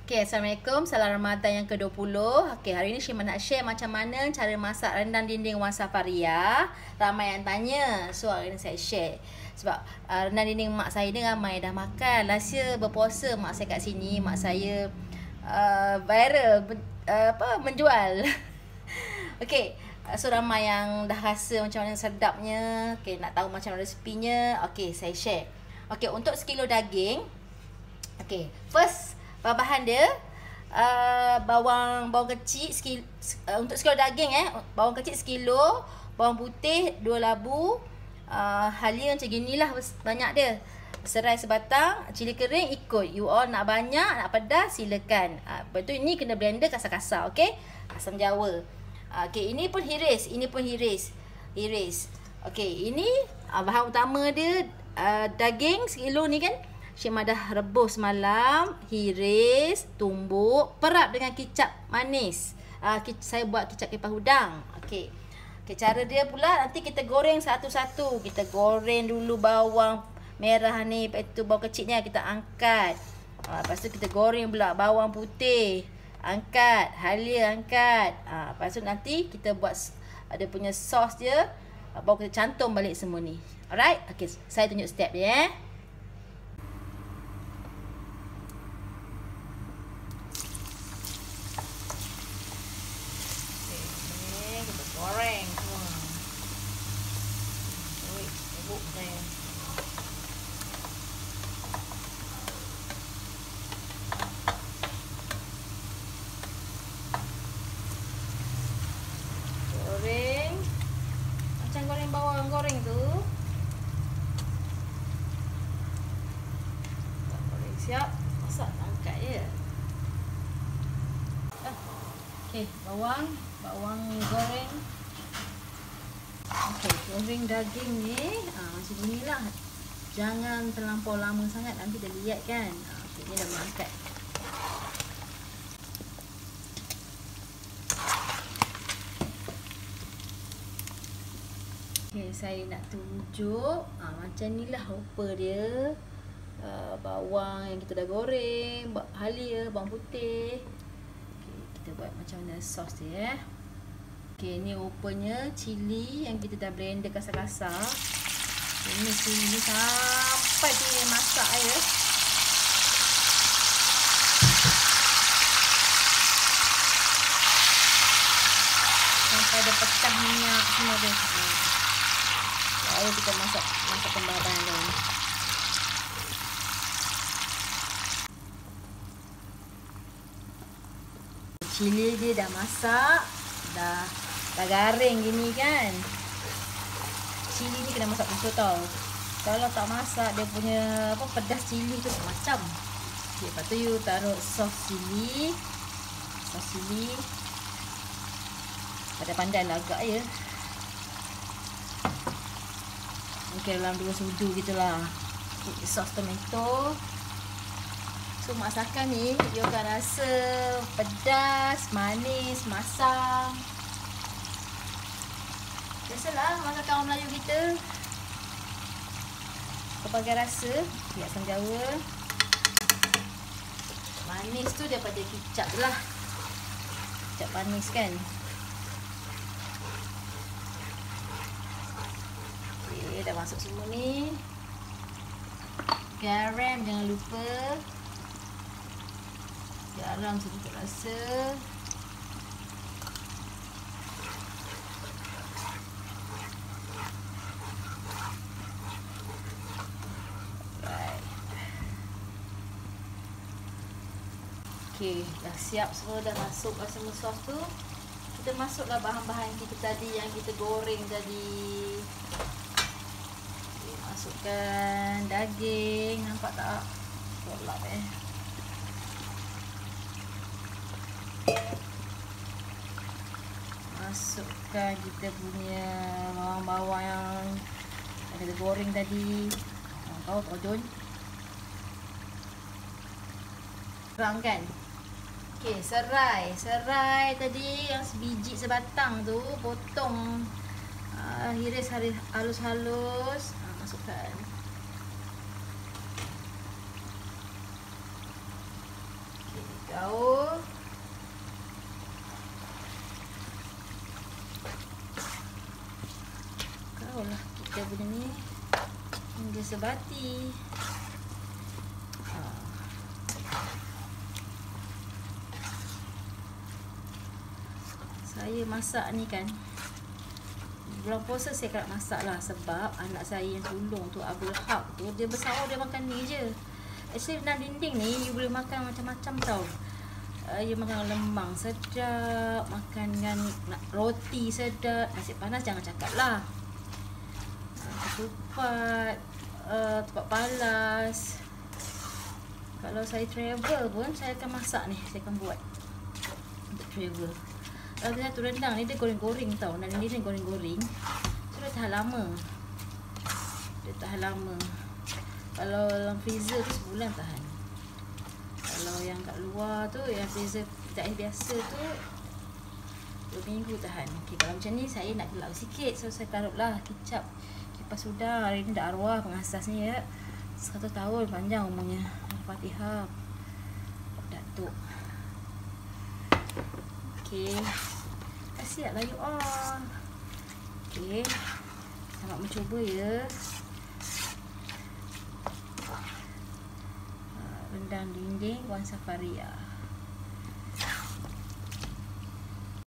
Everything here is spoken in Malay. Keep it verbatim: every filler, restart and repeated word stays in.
Okay, Assalamualaikum. Salam Ramadan yang ke dua puluh. Okay, hari ni Syima nak share macam mana cara masak rendang dinding Wan Safaria. Ramai yang tanya. So, hari ni saya share. Sebab uh, rendang dinding mak saya ni ramai dah makan. Last year berpuasa mak saya kat sini. Mak saya uh, viral. Uh, apa? Menjual. Okay. So, ramai yang dah rasa macam mana sedapnya. Okay, nak tahu macam mana resepinya. Okay, saya share. Okay, untuk sekilo daging. Okay, first bahan dia uh, bawang bawang kecil sekilo, uh, untuk sekilo daging eh bawang kecil sekilo, bawang putih dua labu, uh, halia macam ginilah banyak dia, serai sebatang, cili kering ikut you all nak banyak nak pedas silakan. Uh, betul, ini kena blender kasar-kasar. Okey, asam jawa. Uh, Okey, ini pun hiris, ini pun hiris. Hiris. Okey, ini uh, bahan utama dia uh, daging sekilo ni kan. Syima dah rebus malam, hiris, tumbuk, perap dengan kicap manis. Uh, saya buat kicap kepah udang. Okey. Okay, cara dia pula nanti kita goreng satu-satu. Kita goreng dulu bawang merah ni, lepas tu bawang kecilnya kita angkat. Uh, lepas tu kita goreng pula bawang putih. Angkat, halia angkat. Uh, lepas tu nanti kita buat ada punya sos dia. Uh, baru kita cantum balik semua ni. Alright? Okey, saya tunjuk step dia eh. Goreng semua. Oi, bubuk saya. Goreng. Macam goreng bawang goreng tu. Goreng siap. Masak angkat je. Ah. Okey, bawang, bawang goreng. Okey, goreng daging ni ha, macam inilah. Jangan terlampau lama sangat, nanti dah liat kan. Ha, okay, ni dah mengangkat. Okey, saya nak tunjuk ha, macam inilah rupa dia. uh, Bawang yang kita dah goreng, halia, bawang putih. Okay, kita buat macam mana sos dia eh. Okay, ni rupanya cili yang kita dah blender kasar-kasar. Ini cili ni sampai dia masak air. Sampai dia pecah minyak semua dia. Lalu kita masak masak kembang lain. Cili dia dah masak, dah dah garing gini kan. Cili ni kena masak betul tau. Kalau tak masak dia punya apa pedas cili tu macam. Okay, lepas tu you taruh sos cili. Sos cili. Pandai-pandai lah agak je. Mungkin dalam dua sudu gitulah. Okay, sos tomato. So masakan ni you akan rasa pedas, manis, masam. Biasalah masakan orang Melayu kita. Pelbagai rasa. Okay, asam jawa. Manis tu daripada kicap lah. Kicap manis kan. Okay, dah masuk semua ni. Garam jangan lupa. Garam sedikit rasa. Okey, dah siap semua, dah masuk semua sos tu. Kita masuklah bahan-bahan kita tadi yang kita goreng tadi. Okay, masukkan daging, nampak tak? Tolak eh. Masukkan kita punya bawang-bawang yang kita goreng tadi. Tahu tak John? Terang kan? Okey, serai. Serai tadi yang sebiji sebatang tu potong, uh, hiris halus-halus. Uh, masukkan. Okay, sebati. Ha. Saya masak ni kan, bulan puasa saya kerap masak lah, sebab anak saya yang sulung tu, Abdul Haq tu, dia bersahur dia makan ni je. Actually rendang dinding ni you boleh makan macam-macam tau. uh, You makan lemang sedap, makan dengan roti sedap, nasi panas jangan cakap lah, uh, ketupat, uh, tempat palas. Kalau saya travel pun saya akan masak ni, saya akan buat untuk travel. Kalau uh, satu rendang ni dia goreng-goreng tau, dan ini dia goreng-goreng, so dia tahan lama, dia tahan lama. Kalau dalam freezer tu sebulan tahan. Kalau yang kat luar tu, yang freezer tak biasa tu, dua minggu tahan. Okay, kalau macam ni saya nak gelap sikit, so saya taruhlah kicap kipas sudah. Hari ni dah arwah pengasasnya ya, seratus tahun panjang umurnya. Al-Fatihah Datuk. Okay, kasihatlah you all. Okay, selamat mencuba ya. Rendang dinding Wan Safaria.